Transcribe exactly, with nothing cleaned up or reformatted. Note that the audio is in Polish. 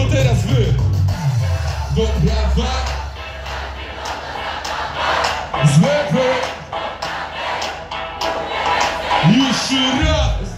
teraz wy. Do prawa. Z lewej. Jeszcze raz.